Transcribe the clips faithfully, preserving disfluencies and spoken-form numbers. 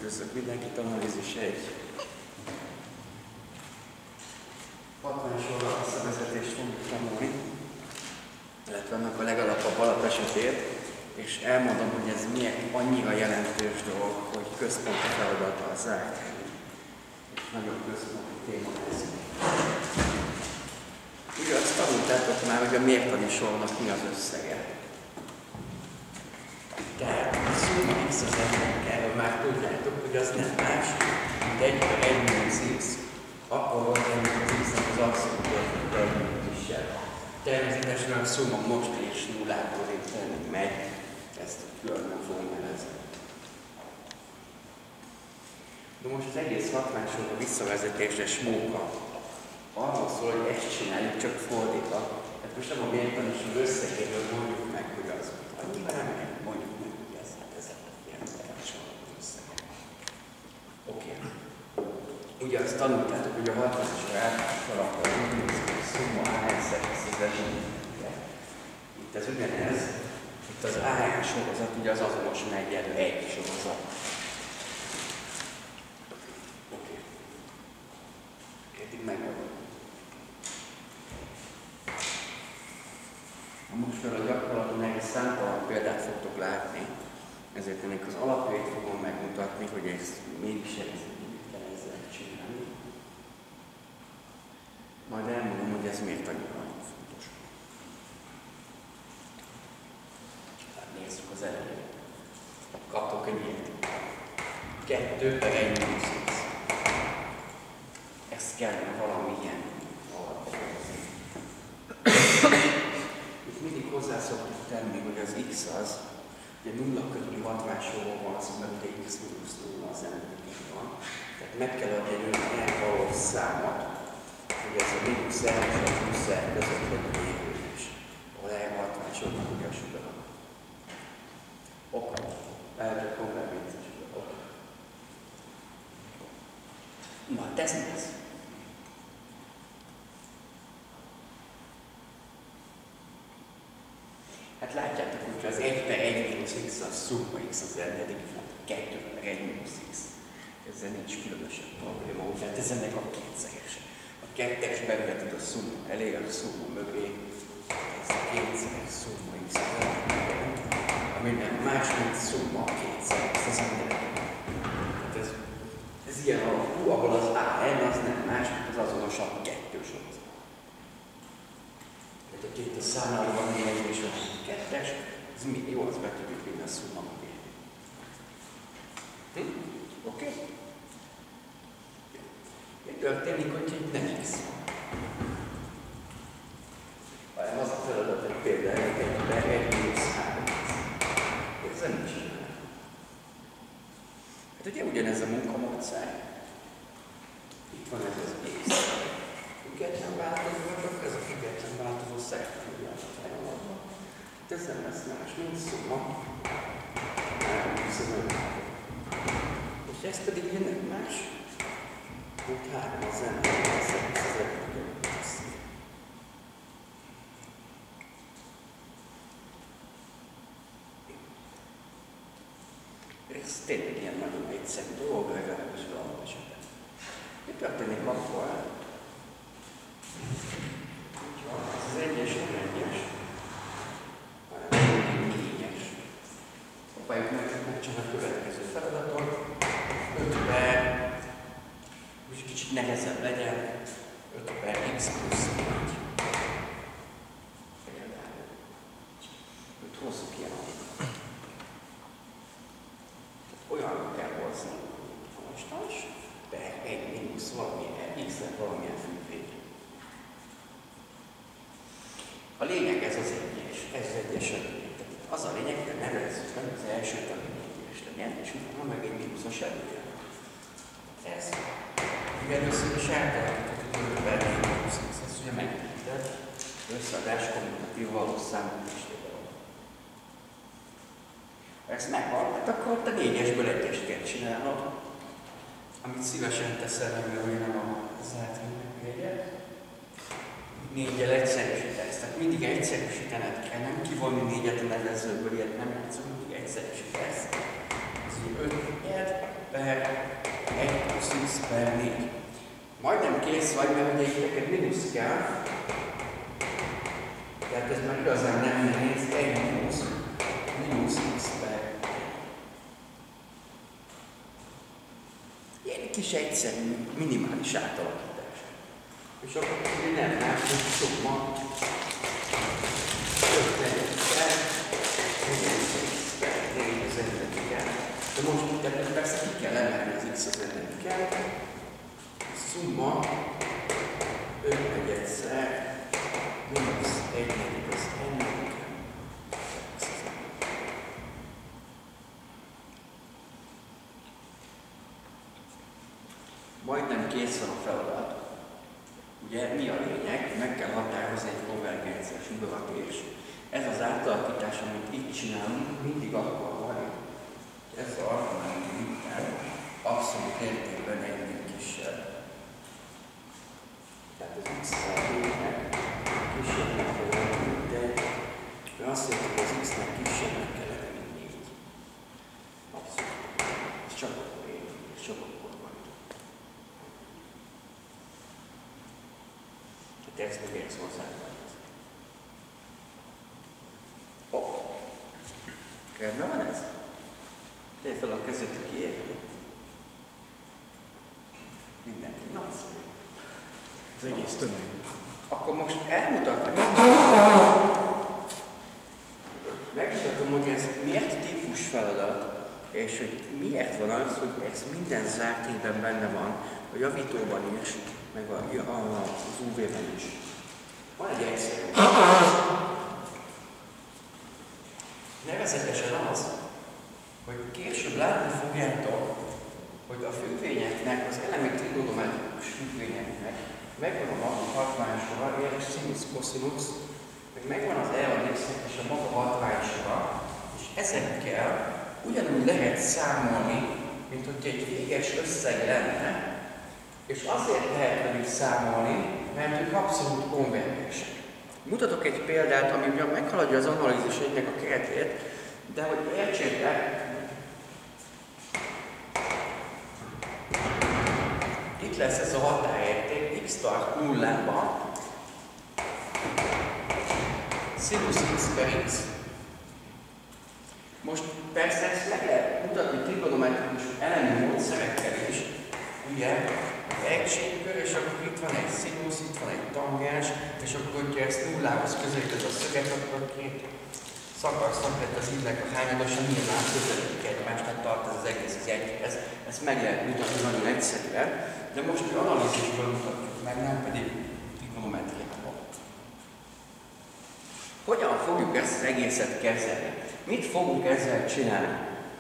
Üdvözlök mindenkit, analízis egy. hatvan sorra visszavezetést fogjuk tanulni, illetve annak a legalapabb alapesetét, és elmondom, hogy ez miért annyira jelentős dolog, hogy központi feladata a zárt. És nagyon központi téma ez. Ugye azt tanultátok már, hogy a mértani sornak mi az összege. Tehát a szumma x az egynek, erről már tudjátok, hogy az nem más, mint egy per egy mínusz x, akkor volt ennek az x-nek az abszolút értéke egy kisebb. Természetesen a szumma most és nullából értelmig megy, ezt külön nem fogom jelezni. De most az egész hatvan sorra visszavezetésre smóka. Arról szól, hogy ezt csináljuk, csak fordítva. Tehát most nem a mértani sor összegéről mondjuk meg, hogy az annyival meg mondjuk meg, hogy ez, ez a ilyen felsoroló összege. Oké. Okay. Ugye azt tanultátok, hogy a hatvan sor általános alapban úgy néz ki, hogy szumma á en szerkezetben. Itt ez ugyanez, itt az á en sorozat, ugye az azonosan egyenlő egy sorozat. Oké. Okay. Eddig megvan. Most már a gyakorlaton egy számtalan példát fogtok látni, ezért ennek az alapjait fogom megmutatni, hogy ezt mégis kell ezzel csinálni. Majd elmondom, hogy ez miért annyira nagyon fontos. Tehát nézzük az elejét. Kaptok egy ilyet. kettő per egy mínusz x. Ezt kellene valamilyen alaphozni. Itt mindig hozzá szoktuk tenni, hogy az x az, ugye nulla körüli hatvan sorról van szó, mert ugye x mínusz nulla az emlődik van. Tehát meg kell adni egy olyan elvalós számot, hogy ez a mínusz el és a plusz el között legyen érvényes. Ahol el hatvan sornak ugye a sugarak. Oké. Elcsak konvergencia sugarak. Oké. Na, ez mi ez? Hát látjátok, hogy az egy per egy mínusz x a szumma x az eredetik, kettő per egy mínusz x. Ezzel nincs különösebb probléma, tehát ez ennek a kétszeres. A kettes beveted a szumma elé, a szumma mögé, ez a kétszeres szumma x ami nem más, mint szumma kétszeres, ez a hát ez, ez ilyen alapú, ahol az á en az nem más, mint az azonosabb kettős sorozat. Tehát itt a számlálóban egy és a kettes, ez mi? Jó, az be tudjuk vinni a szumma mögé. Hm? Oké? Okay? Mi történik, hogy itt nem x van? Hanem az a feladat, hogy például egy per egy mínusz három. Ezzel nincs csinálni. Hát ugye ugyanez a munkamódszer. Itt van ez az x. Független változó vagyok, ez a független változó szerkezetben a fejlődben. Hát ez nem lesz más, mint szumma. És ez pedig jönnek más, mint három az ember, ez az egyébként. Ez tényleg ilyen nagyon egyszerű dolog, legalábbis valami esetben. Mi történik akkor? Ez az egyes, nem egyes, hanem négyes. Próbáljuk meg csak a következő feladatot. öt per, most kicsit nehezebb legyen, öt per x plusz négy. Például. Őt hozzuk ilyen alapot. Olyan kell hozni, konstans, per egy mínusz valamilyen, x-nek valamilyen függvény. A lényeg ez az egyes, ez az egyes a lényeg. Az a lényeg, hogy nevezzük meg az elsőt a lényeges legyen, és utána meg egy mínuszos előjel. Ez. Ugye először is eltaláltuk, hogy öt per egy mínusz x, ezt ugye megnézted, összeadás kommutatív valós számot is tényleg. Ha ezt meghallgat, akkor te négyesből egyest kell csinálnod, amit szívesen teszel, mert hogy nem a zárt egyet. Négyel egyszerűsítesz. Tehát mindig egyszerűsítened kell, nem kivonni négyet a nevezőből, ilyet nem játszunk, mindig egyszerűsítesz. Ez így öt per Majdnem kész vagy, mert ugye itt neked mínusz kell. Tehát ez már igazán nem nehéz. Egy mínusz. Mínusz x per. Ilyen kis egyszerű, minimális átalakítás. És akkor ugye nem más, hogy szumma. De most tehát persze ki kell emelni az x az ennediket. Szumma öt negyedszer mínusz egy negyedik az ennediket. Majdnem kész van a feladat. Ugye mi a lényeg? Meg kell határozni egy konvergenciás növekedés. Ez az átalakítás, amit itt csinálunk, mindig akkor van. Ez a harmadik abszolút értékben egynél kisebb. Tehát az x-nek kisebbnek kell lenni, mint egy. De azt jelenti, hogy az x-nek kisebbnek kell lenni, mint négy. Abszolút. Ez csak akkor érték, és csak akkor van. Hát ezt meg érsz hozzáadni. Hopp! Rendben van ez? Tedd fel a kezét, aki érti. Mindenki. Nagyszerű. Az egész tömeg. Akkor most elmutatom. Megmutatom, hogy ez miért típus feladat, és hogy miért van az, hogy ez minden zárt évben benne van, a javítóban is, meg a, a, az u vé-ben is. Van egy egyszerű. Nevezetesen az, hogy később látni fogjátok, hogy a függvényeknek, az elemi trigonometrikus függvényeknek megvan a maga hatványsora, éles szinusz, koszinusz, meg megvan az E a x-nek és a maga hatványsora, és ezekkel ugyanúgy lehet számolni, mint hogy egy véges összeg lenne, és azért lehet velük számolni, mert ők abszolút konvergensek. Mutatok egy példát, ami ugyan meghaladja az analízisnek a keretét, de hogy értsétek, itt lesz ez a határérték, x tart nullában, szinusz x per x. Most persze ezt meg lehet mutatni trigonometrikus elemi módszerekkel is, ugye, egységkör, és akkor itt van egy szinusz, itt van egy tangens, és akkor, hogyha ezt nullához közelítesz a szöget, akkor két szakasznak lett az íznek a hányadosa, nyilván közelítik egymást, tehát tart ez az egész az egyhez. Ezt meg lehet mutatni nagyon egyszerűen, de most mi analízisből mutatjuk meg, nem pedig trigonometriából. Hogyan fogjuk ezt az egészet kezelni? Mit fogunk ezzel csinálni?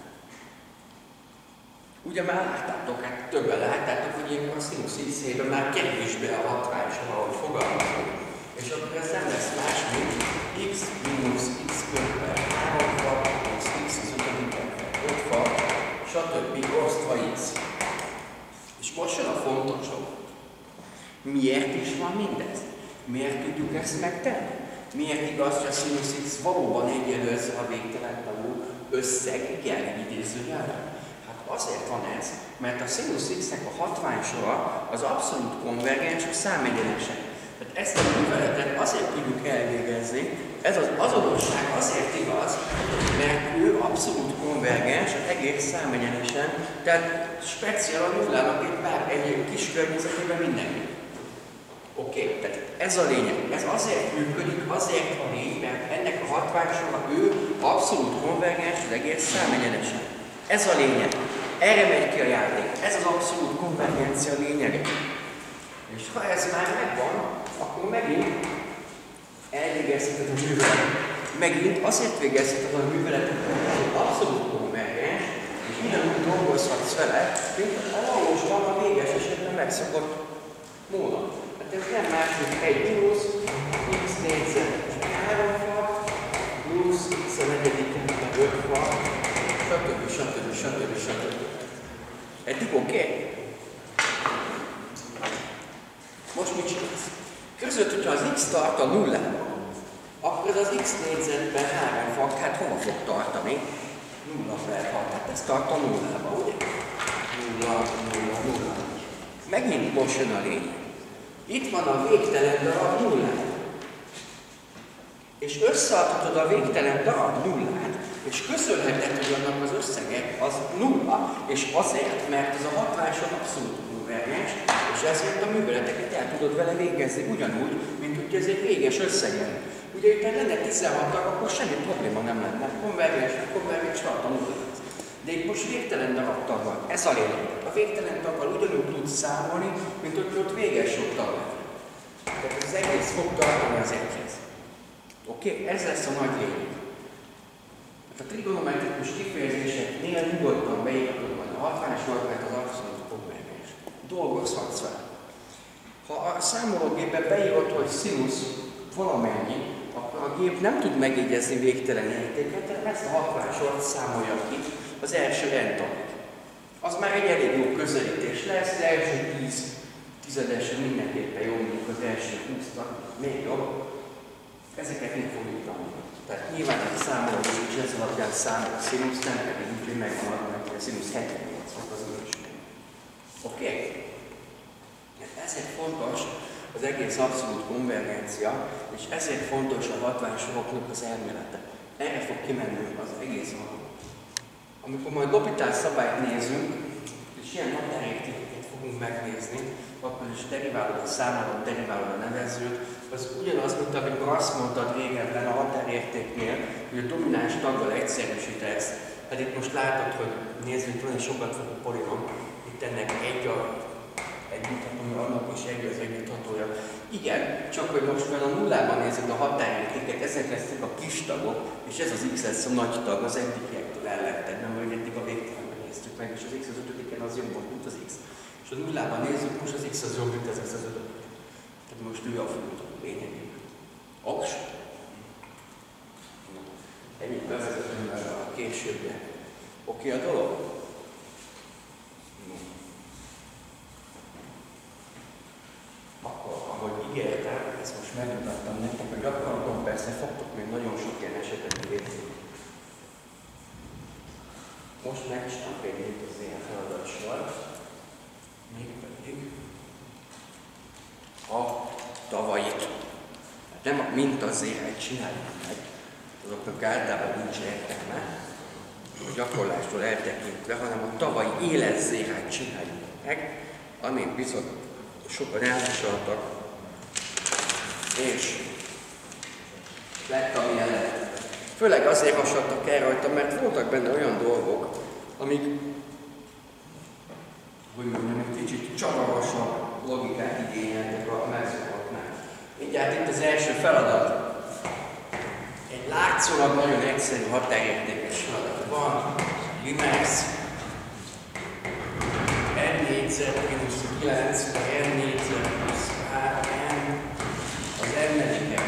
Ugye már láttátok, hát többen láttátok, hogy ilyenkor a szinusz x-ében már kerülés be a hatványsor, ahogy fogalmazunk. És akkor ez nem lesz más, mint x mínusz x körben három fa, plusz x az ötödiken öt fa, stb. Osztva x. És most jön a fontos dolog. Miért is van mindez? Miért tudjuk ezt megtenni? Miért igaz, hogy a szinusz x valóban egyenlő ezzel a végtelen tagú összeg, igen, idézőjelben? Azért van ez, mert a szinusz x-nek a hatványsora az abszolút konvergens a számegyenesen. Tehát ezt a műveletet azért tudjuk elvégezni, ez az azonosság azért igaz, mert ő abszolút konvergens az egész számegyenesen, tehát speciál a nullának egy bár egy kis környezetében mindenki. Oké, okay, tehát ez a lényeg. Ez azért működik, azért van így, mert ennek a hatványsora ő abszolút konvergens az egész számegyenesen. Ez a lényeg. Erre megy ki a játék. Ez az abszolút konvergencia lényege. És ha ez már megvan, akkor megint elvégezheted a műveletet. Megint azért végezheted a műveletet, hogy abszolút konvergens, és ugyanúgy dolgozhatsz vele, mint a valósban a véges esetben megszokott módon. Hát ez nem más, mint egy mínusz, x négyzet három fa, plusz x a negyediken öt fa, stb. stb. stb. stb. Eddig oké? Okay? Most mit csinálsz? Között, hogyha az x tart a nullában, akkor ez az x négyzetben három fak, hát hova fog tartani? Nulla per hat, hát ez tart a nullában, ugye? Nulla, nulla, nulla. megint most jön a lényeg. Itt van a végtelen darab nullát. És összeadhatod a végtelen darab nullát, és közölheted, hogy annak az összege az nulla, és azért, mert ez a hatványosod abszolút konvergens, és ezért a műveleteket el tudod vele végezni ugyanúgy, mint hogy ez egy véges összegen. Ugye itt lenne tizenhat tag, akkor semmi probléma nem lenne. Konvergens, konvergens tartalmú. De itt most végtelen darab tag van. Ez a lényeg. A végtelen taggal ugyanúgy tudsz számolni, mint hogy ott véges sok tag lenne. Tehát az egész fog tartani az egyhez. Oké? Okay? Ez lesz a nagy lényeg. A trigonometrikus kifejezéseknél nyugodtan beírhatod majd a hatványos alapját az abszolút konvergens. Dolgozhatsz vele. Ha a számológépben beírod, hogy színusz valamennyi, akkor a gép nem tud megjegyezni végtelen értéket, tehát ezt a hatványsort számolja ki az első n tagig. Az már egy elég jó közelítés lesz, az első tíz tizedesen mindenképpen jó, mondjuk az első húsz tag, még jobb. Ezeket mind fogjuk tanulni. Tehát nyilván egy számolás is ez alapján számol a színusz, nem pedig úgy, hogy megvan arra, hogy a színusz hetvennyolc volt az ősmény. Oké? Okay? Ezért fontos az egész abszolút konvergencia, és ezért fontos a hatványsoroknak az elmélete. Erre fog kimenni az egész magunk. Amikor majd L'Hopital szabályt nézünk, és ilyen határértékeket fogunk megnézni, akkor is deriválod a számodat, deriválod a nevezőt, az ugyanaz, mint amikor azt mondtad régebben a határértéknél, hogy a domináns taggal egyszerűsítesz, pedig most látod, hogy nézzük, van egy sokat fogó polinom, itt ennek egy a egy mutatója, annak is egy az együtthatója. Igen, csak hogy most már a nullában nézzük a határértéket, ezek lesznek a kis tagok, és ez az x lesz a nagy tag, az eddigiektől elletted, nem hogy eddig a végtelenben néztük meg, és az x az ötödiken az jobb volt, mint az x. És a nullában nézzük, most az x az jobb, mint ez az ötödik. Tehát most ő a főmutató lényegében. Oks? Ennyit bevezetünk a későbbre. Oké a dolog? Akkor, ahogy ígértem, ezt most megmutattam nektek, hogy gyakorlaton persze fogtok még nagyon sok ilyen esetet érni. Most megcsinálom például az ilyen feladatsor, mégpedig a tavait. Nem a mintazéret csináljuk meg, azoknak általában nincs értelme, a gyakorlástól eltekintve, hanem a tavalyi életzérát csináljuk meg, amint viszont sokan elviseltek, és lett, amilyen lett. Főleg azért hasadtak el rajta, mert voltak benne olyan dolgok, amik, hogy mondjam, egy kicsit csavarosabb logikát igényeltek a megszokottnál. Mindjárt itt az első feladat. Egy látszólag nagyon egyszerű határértékes feladat van. Limax n négyzet mínusz kilenc, n négyzet plusz n, az n-nediken.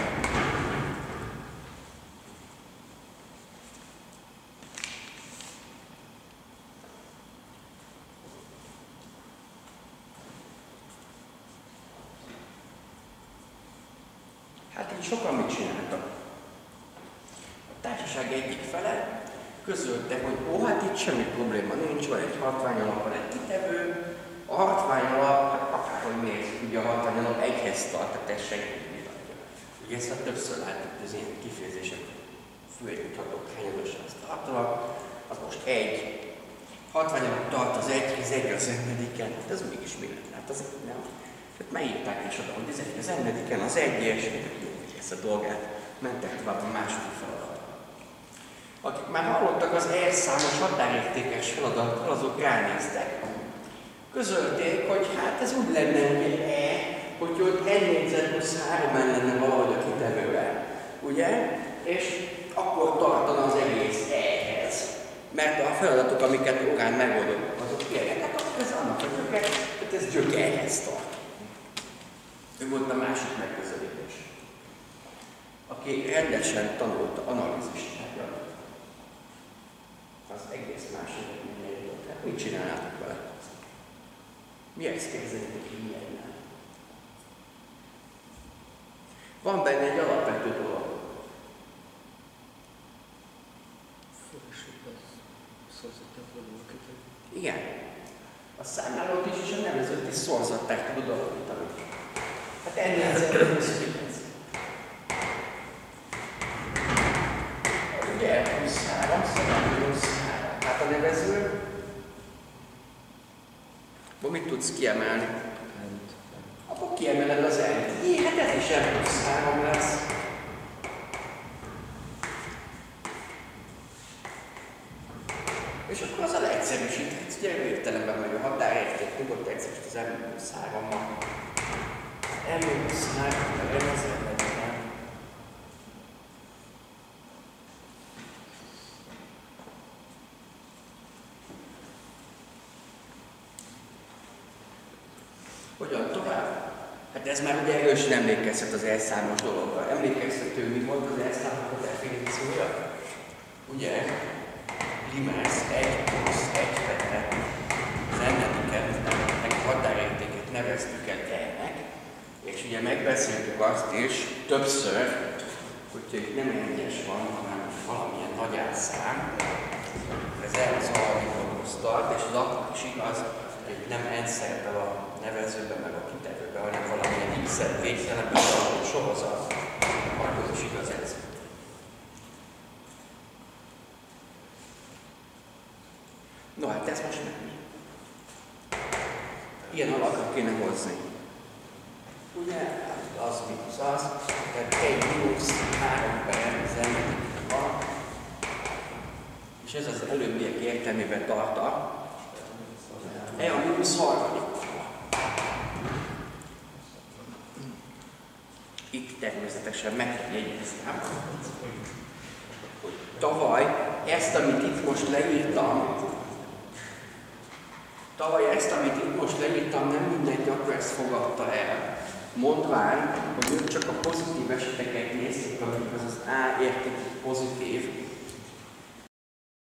Hát így sokan mit csináltak? A társaság egyik fele közölte, hogy ó, hát itt semmi probléma nincs, van egy hatványalap, van egy kitevő, a hatványalap, hát akárhogy nézzük, ugye a hatványalap egyhez tart, tehát ez senki nem adja. Ugye ezt már többször láttuk, az ilyen kifejezések főegyütthatók hányadosan azt tartanak, az most egy. Hatványalap tart az egyhez, egy az n-nediken, hát ez mégis mi lett? Hát az nem. Tehát megírták is oda, hogy ez egy az n-nediken, az egyes, jó, hogy ezt a dolgát mentek tovább a második feladat. Akik már hallottak az R-számos határértékes feladattal, azok ránéztek. Közölték, hogy hát ez úgy lenne, hogy egy E, hogy ott n négyzet plusz három lenne valahogy a kitevővel. Ugye? És akkor tartana az egész E-hez. Mert a feladatok, amiket órán megoldott, azok ilyenek, hát akkor ez annak a gyöke, tehát ez gyökerhez tart. Ő volt a másik megközelítés. Aki rendesen tanulta analízist, az egész másik eredménye jutott. Hát mit csinálnátok vele? Mihez képzeljétek ki ilyennel? Van benne egy alapvető dolog. Igen. A számlálót is, és a nevezőt is szorzatták tudod alakítani. Hát ennél egyszerűen kilenc. Ugye, huszonhárom, szóval huszonhárom. Hát a nevező, akkor mit tudsz kiemelni? Akkor kiemeled az N-t. Jé, hát ez is M plusz három lesz. És akkor az a leegyszerűsíthetsz. Ugye értelemben vagy a határérték, nyugodt egyszerűsít az M plusz hárommal. M plusz három, meg M az M legyen. Hogyan tovább? Hát ez már ugye erősen emlékezhet az elszámos dologra. Emlékezhető, mi volt az elszámnak a definíciója? Ugye? Limász egy plusz egy fele az n-eket, meg a határértéket neveztük el ennek, és ugye megbeszéltük azt is többször, hogyha itt nem egyes van, hanem valamilyen nagy átszám, ez el az alapítóhoz tart, és az akkor is igaz, hogy nem n szerepel a nevezőben, meg a kitevőben, hanem valamilyen x-et végtelenben valami sorozat, akkor is igaz ez. No hát ez most nem. Ilyen alakra kéne hozni. Ugye? Az mínusz az, tehát egy mínusz három per zennetik van. És ez az előbbiek értelmében tart a E a mínusz harmadik. Itt természetesen meg kell jegyeznem, hogy tavaly ezt, amit itt most leírtam, Tavaly ezt, amit itt most leírtam, nem mindenki akkor ezt fogadta el, mondván, hogy ők csak a pozitív eseteket nézték, amikor az az A érték pozitív,